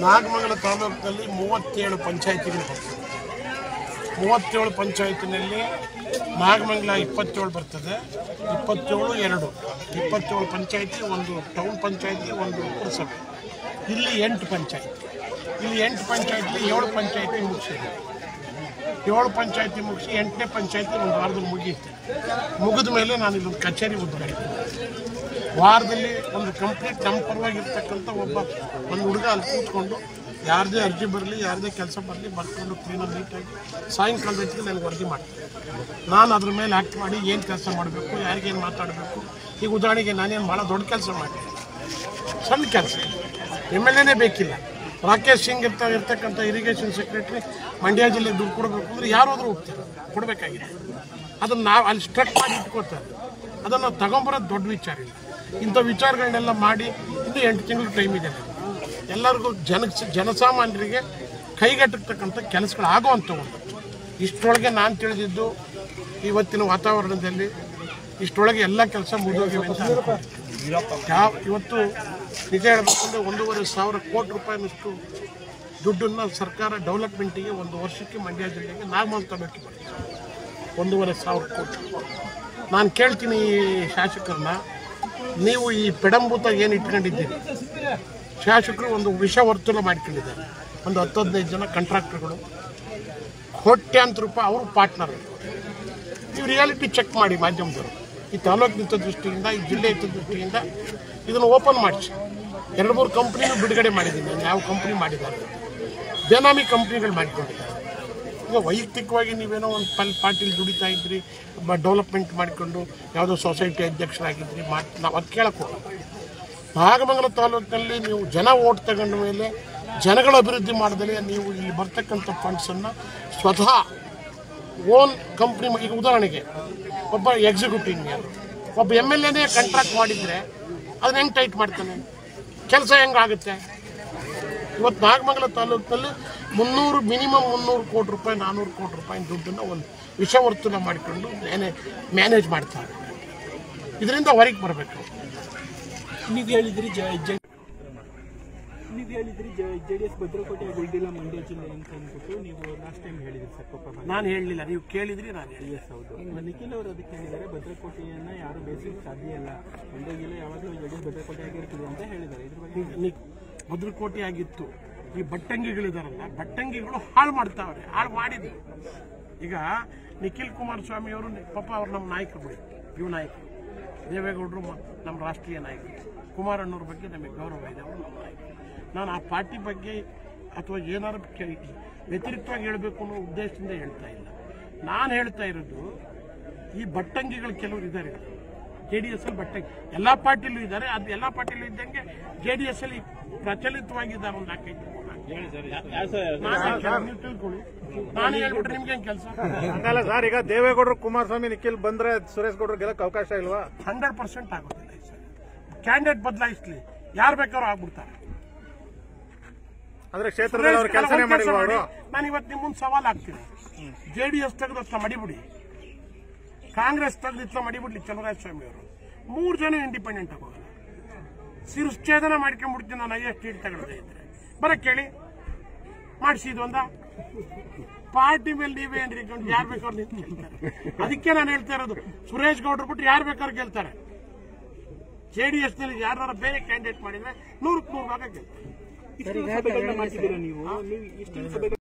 ನಾಗಮಂಗಲ ತಾಲೂಕಿನಲ್ಲಿ 37 ಪಂಚಾಯಿತಿಗಳು ಬರ್ತದೆ. 37 ಪಂಚಾಯಿತಿನಲ್ಲಿ ನಾಗಮಂಗಲ 27 ಬರ್ತದೆ. 27 ಪಂಚಾಯಿತಿ, ಒಂದು ಟೌನ್ ಪಂಚಾಯಿತಿ, ಒಂದು ಪುರಸಭೆ. ಇಲ್ಲಿ 8 ಪಂಚಾಯಿತಿ. ಇಲ್ಲಿ 8 ಪಂಚಾಯಿತಿ 7 ಪಂಚಾಯಿತಿ ಮುಗಿಸಿದೆ. 7 ಪಂಚಾಯಿತಿ ಮುಗಿಸಿ 8ನೇ ಪಂಚಾಯಿತಿ ಒಂದು ವಾರದಲ್ಲಿ ಮುಗಿಯುತ್ತೆ. ಮುಗಿದ ಮೇಲೆ ನಾನು ಇಲ್ಲೊಂದು ಕಚೇರಿ ಉದ್ಘಾಟಿಸಿದೆ. ವಾರದಲ್ಲಿ ಒಂದು ಕಂಪ್ಲೀಟ್ ನಮ್ಮ ಪರವಾಗಿರ್ತಕ್ಕಂಥ ಒಂದು ಹುಡುಗ ಅಲ್ಲಿ ಕೂತ್ಕೊಂಡು ಯಾರದೇ ಅರ್ಜಿ ಬರಲಿ, ಯಾರದೇ ಕೆಲಸ ಬರಲಿ ಬರ್ಕೊಂಡು ಕ್ಲೀನಾಗಿ ನೀಟಾಗಿ ಸಾಯಂಕಾಲದ ಹೊತ್ತಿಗೆ ನನಗೆ ವರದಿ ಮಾಡ್ತೀನಿ. ನಾನು ಅದ್ರ ಮೇಲೆ ಆ್ಯಕ್ಟ್ ಮಾಡಿ ಏನು ಕೆಲಸ ಮಾಡಬೇಕು, ಯಾರಿಗೇನು ಮಾತಾಡಬೇಕು. ಈಗ ಉದಾಹರಣೆಗೆ ನಾನೇನು ಭಾಳ ದೊಡ್ಡ ಕೆಲಸ ಮಾಡಿದೆ, ಸಣ್ಣ ಕೆಲಸ. MLAನೇ ಬೇಕಿಲ್ಲ. ರಾಕೇಶ್ ಸಿಂಗ್ ಇರ್ತಕ್ಕಂಥ ಇರಿಗೇಷನ್ ಸೆಕ್ರೆಟರಿ ಮಂಡ್ಯ ಜಿಲ್ಲೆಗೆ ದುಡ್ಡು ಕೊಡಬೇಕು ಅಂದರೆ ಯಾರಾದರೂ ಹೋಗ್ತಾರೆ, ಕೊಡಬೇಕಾಗಿದೆ. ಅದನ್ನು ನಾವು ಅಲ್ಲಿ ಸ್ಟ್ರಕ್ ಮಾಡಿ ಇಟ್ಕೋತಾರೆ. ಅದನ್ನು ತಗೊಂಬರೋದು ದೊಡ್ಡ ವಿಚಾರ ಇಲ್ಲ. ಇಂಥ ವಿಚಾರಗಳನ್ನೆಲ್ಲ ಮಾಡಿ ಇನ್ನೂ 8 ತಿಂಗಳು ಟೈಮ್ ಇದೆ. ಎಲ್ಲರಿಗೂ ಜನಸಾಮಾನ್ಯರಿಗೆ ಕೈಗೆಟತಕ್ಕಂಥ ಕೆಲಸಗಳು ಆಗುವಂಥವು. ಇಷ್ಟರೊಳಗೆ ನಾನು ತಿಳಿದಿದ್ದು ಇವತ್ತಿನ ವಾತಾವರಣದಲ್ಲಿ ಇಷ್ಟರೊಳಗೆ ಎಲ್ಲ ಕೆಲಸ ಮುಗಿದೋಗಿವೆ ಅಂತ ಇವತ್ತು ನಿಜ ಹೇಳಬೇಕಂದ್ರೆ 1,500,000 ಕೋಟಿ ರೂಪಾಯಿನಷ್ಟು ದುಡ್ಡನ್ನು ಸರ್ಕಾರ ಡೆವಲಪ್ಮೆಂಟಿಗೆ ಒಂದು ವರ್ಷಕ್ಕೆ ಮಂಡ್ಯ ಜಿಲ್ಲೆಗೆ ನಾಗಮಂಗಲ ತಾಲೂಕಿಗೆ ಬರ್ತದೆ. 1,500,000 ಕೋಟಿ. ನಾನು ಕೇಳ್ತೀನಿ ಈ ಶಾಸಕರನ್ನ, ನೀವು ಈ ಪೆಡಂಬೂತ ಏನು ಇಟ್ಕೊಂಡಿದ್ದೀರಿ, ಶಾಸಕರು ಒಂದು ವಿಷ ವರ್ತುಲ ಮಾಡ್ಕೊಂಡಿದ್ದಾರೆ. ಒಂದು 10-15 ಜನ ಕಾಂಟ್ರಾಕ್ಟರ್ಗಳು, ಕೋಟ್ಯಾಂತರ ರೂಪಾಯಿ ಅವರು ಪಾರ್ಟ್ನರ್. ನೀವು ರಿಯಾಲಿಟಿ ಚೆಕ್ ಮಾಡಿ ಮಾಧ್ಯಮದವರು. ಈ ತಾಲೂಕಿನ ದೃಷ್ಟಿಯಿಂದ, ಈ ಜಿಲ್ಲೆ ದೃಷ್ಟಿಯಿಂದ ಇದನ್ನು ಓಪನ್ ಮಾಡಿಸಿ. 2-3 ಕಂಪ್ನಿನೂ ಬಿಡುಗಡೆ ಮಾಡಿದ್ದೀನಿ. ನಾನು ಯಾವ ಕಂಪ್ನಿ ಮಾಡಿದ್ದಾರೆ, ಬೇನಾಮಿ ಕಂಪ್ನಿಗಳು ಮಾಡಿಕೊಂಡಿದ್ದಾರೆ. ಈಗ ವೈಯಕ್ತಿಕವಾಗಿ ನೀವೇನೋ ಒಂದು ಪಾರ್ಟಿಲಿ ದುಡಿತಾ ಇದ್ರಿ, ಡೆವಲಪ್ಮೆಂಟ್ ಮಾಡಿಕೊಂಡು ಯಾವುದೋ ಸೊಸೈಟಿ ಅಧ್ಯಕ್ಷರಾಗಿದ್ರಿ, ನಾವು ಅದು ಕೇಳಕ್ಕೆ ಹೋಗೋಣ. ನಾಗಮಂಗಲ ತಾಲೂಕಿನಲ್ಲಿ ನೀವು ಜನ ಓಟ್ ತಗೊಂಡ ಮೇಲೆ ಜನಗಳ ಅಭಿವೃದ್ಧಿ ಮಾಡಿದರೆ ನೀವು ಇಲ್ಲಿ ಬರ್ತಕ್ಕಂಥ ಫಂಡ್ಸನ್ನು ಸ್ವತಃ ಓನ್ ಕಂಪ್ನಿ. ಈಗ ಉದಾಹರಣೆಗೆ ಒಬ್ಬ ಎಕ್ಸಿಕ್ಯೂಟಿವ್ ಇಂಜಿನಿಯರ್, ಒಬ್ಬ MLAನೇ ಕಾಂಟ್ರಾಕ್ಟ್ ಮಾಡಿದರೆ ಅದನ್ನ ಹೆಂಗೆ ಟೈಟ್ ಮಾಡ್ತಾನೆ, ಕೆಲಸ ಹೆಂಗಾಗುತ್ತೆ? ಇವತ್ತು ನಾಗಮಂಗಲ ತಾಲೂಕಿನಲ್ಲಿ ಮಿನಿಮಮ್ 300 ಕೋಟಿ ರೂಪಾಯಿ, 400 ಕೋಟಿ ರೂಪಾಯಿ ದುಡ್ಡನ್ನು ಒಂದು ವಿಷವರ್ತುಲ ಮಾಡಿಕೊಂಡು ಮ್ಯಾನೇಜ್ ಮಾಡ್ತಾರೆ. ಇದರಿಂದ ಹೊರಗೆ ಬರಬೇಕು. ನೀವು ಹೇಳಿದ್ರಿ JDS ಭದ್ರಕೋಟೆ ಗೆದ್ದಿಲ್ಲ ಮಂಡ್ಯ ಜಿಲ್ಲೆ ಅಂತ ಅಂದ್ಬಿಟ್ಟು ನೀವು ಲಾಸ್ಟ್ ಟೈಮ್ ಹೇಳಿದ್ರಿ ಸರ್. ನಾನು ಹೇಳಲಿಲ್ಲ, ನೀವು ಕೇಳಿದ್ರಿ, ನಾನು ಹೇಳಿ. ಹೌದು. ನಿಖಿಲ್ ಅವರು ಅದಕ್ಕೆ ಹೇಳಿದ್ದಾರೆ, ಭದ್ರಕೋಟೆಯನ್ನು ಯಾರು ಬೇಯಿಸಲಿಕ್ಕೆ ಸಾಧ್ಯ ಇಲ್ಲ, ಮಂಡ್ಯ ಜಿಲ್ಲೆ ಯಾವಾಗಲೂ JDS ಭದ್ರಕೋಟೆ ಆಗಿರ್ತದೆ ಅಂತ ಹೇಳಿದ್ದಾರೆ. ಇದ್ರ ಬಗ್ಗೆ ಭದ್ರಕೋಟೆ ಆಗಿತ್ತು. ಈ ಬಟ್ಟಂಗಿಗಳಿದಾರಲ್ಲ, ಬಟ್ಟಂಗಿಗಳು ಹಾಳು ಮಾಡ್ತಾವ್ರೆ, ಹಾಳು ಮಾಡಿದ್ರು. ಈಗ ನಿಖಿಲ್ ಕುಮಾರಸ್ವಾಮಿ ಅವರು ಪಾಪ ಅವ್ರು ನಮ್ಮ ನಾಯಕರು ಬಿಡಿ, ಯುವ ನಾಯಕರು. ದೇವೇಗೌಡರು ನಮ್ಮ ರಾಷ್ಟ್ರೀಯ ನಾಯಕರು. ಕುಮಾರಣ್ಣವ್ರ ಬಗ್ಗೆ ನಮಗೆ ಗೌರವ ಇದೆ, ಅವರು ನಮ್ಮ ನಾಯಕರು. ನಾನು ಆ ಪಾರ್ಟಿ ಬಗ್ಗೆ ಅಥವಾ ಏನಾದ್ರು ವ್ಯತಿರಿಕ್ತವಾಗಿ ಹೇಳಬೇಕು ಅನ್ನೋ ಉದ್ದೇಶದಿಂದ ಹೇಳ್ತಾ ಇಲ್ಲ. ನಾನು ಹೇಳ್ತಾ ಇರೋದು, ಈ ಬಟ್ಟಂಗಿಗಳು ಕೆಲವರು ಇದ್ದಾರೆ JDS ಅಲ್ಲಿ. ಬಟ್ಟಂಗಿ ಎಲ್ಲ ಪಾರ್ಟಿಲೂ ಇದ್ದಾರೆ. ಅದು ಎಲ್ಲ ಪಾರ್ಟಿಲೂ ಇದ್ದಂಗೆ JDS ಅಲ್ಲಿ ಪ್ರಚಲಿತವಾಗಿದ್ದಾರೆ. ಒಂದು 4-5 ನೀವು ತಿಳ್ಕೊಳ್ಳಿ. ನಾನು ಹೇಳ್ಬಿಟ್ರೆ ನಿಮ್ಗೆ ಹೆಂಗೆ ಕೆಲಸ? ಹಂಗಲ್ಲ ಸರ್, ಈಗ ದೇವೇಗೌಡರು ಕುಮಾರಸ್ವಾಮಿ ನಿಖಿಲ್ ಬಂದ್ರೆ ಸುರೇಶ್ ಗೌಡರು ಗೆಲ್ಲಕ್ಕೆ ಅವಕಾಶ ಇಲ್ವಾ? 100% ಆಗೋದಿಲ್ಲ ಸರ್. ಕ್ಯಾಂಡಿಡೇಟ್ ಬದಲಾಯಿಸ್ಲಿ, ಯಾರು ಬೇಕಾದ್ರೂ ಆಗ್ಬಿಡ್ತಾರೆ. ಅಂದ್ರೆ ಕ್ಷೇತ್ರದಲ್ಲಿ ಅವರು ಕೆಲಸನೇ ಮಾಡಿಲ್ವಾ ಅವರು? ನಾನು ಇವತ್ತು ನಿಮ್ಮ ಮುಂದೆ ಸವಾಲು ಹಾಕ್ತೀನಿ. JDS ತೆಗೆದು ಹತ್ರ ಮಡಿಬಿಡಿ, ಕಾಂಗ್ರೆಸ್ ತೆಗೆದು ಇತ್ತ ಮಡಿಬಿಡ್ಲಿ ಚಲುವರಾಯಸ್ವಾಮಿ ಅವರು. 3 ಜನ ಇಂಡಿಪೆಂಡೆಂಟ್ ಆಗೋಲ್ಲ. ಶಿರಶ್ಛೇದನ ಮಾಡ್ಕೊಂಡ್ಬಿಡ್ತೀನಿ ನಾನು. IST ತಗೊಳ್ಳದೆ ಇದ್ರೆ ಬರ ಕೇಳಿ ಮಾಡಿಸಿದ್ ಒಂದ ಪಾರ್ಟಿ ಮೇಲೆ ನೀವೇ ಏನ್ರಿ ಯಾರು ಬೇಕಾದ್ರು ನಿಂತು ಗೆಲ್ತಾರೆ. ಅದಕ್ಕೆ ನಾನು ಹೇಳ್ತಾ ಇರೋದು, ಸುರೇಶ್ ಗೌಡ್ರು ಬಿಟ್ಟು ಯಾರು ಬೇಕಾದ್ರೂ ಗೆಲ್ತಾರೆ. JDS ನಲ್ಲಿ ಯಾರು ಬೇರೆ ಕ್ಯಾಂಡಿಡೇಟ್ ಮಾಡಿದ್ರೆ 100ಕ್ಕೆ 100 ಭಾಗ ಗೆಲ್ತಾರೆ. ನೀವು